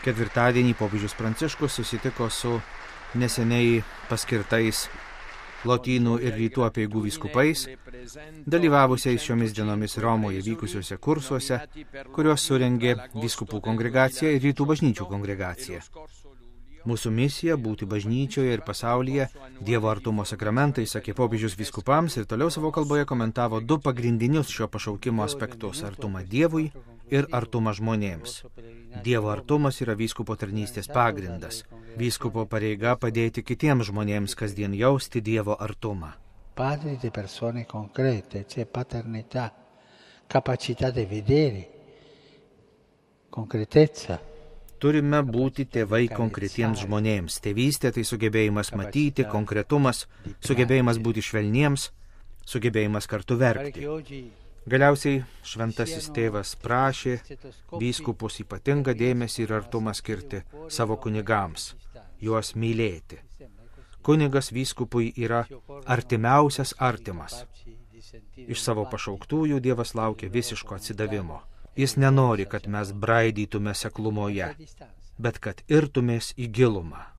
Ketvirtadienį popiežius Pranciškus susitiko su neseniai paskirtais Lotynų ir Rytų apeigų vyskupais, dalyvavusiais šiomis dienomis Romoje vykusiuose kursuose, kuriuos surengė vyskupų kongregacija ir Rytų bažnyčių kongregacija. Mūsų misija būti bažnyčioje ir pasaulyje Dievo artumo sakramentai, sakė popiežius vyskupams ir toliau savo kalboje komentavo du pagrindinius šio pašaukimo aspektus – artumą Dievui ir artumą žmonėms. Dievo artumas yra vyskupo tarnystės pagrindas. Vyskupo pareiga padėti kitiems žmonėms kasdien jausti Dievo artumą. Padri di persone concrete, c'è paternità, capacità di vedere, concretezza. Turime būti tėvai konkretiems žmonėms. Tėvystė tai sugebėjimas matyti, konkretumas, sugebėjimas būti švelniems, sugebėjimas kartu verkti. Galiausiai šventasis tėvas prašė vyskupus ypatingą dėmesį ir artumą skirti savo kunigams, juos mylėti. Kunigas vyskupui yra artimiausias artimas. Iš savo pašauktųjų Dievas laukia visiško atsidavimo. Jis nenori, kad mes braidytume seklumoje, bet kad irtumės į gilumą.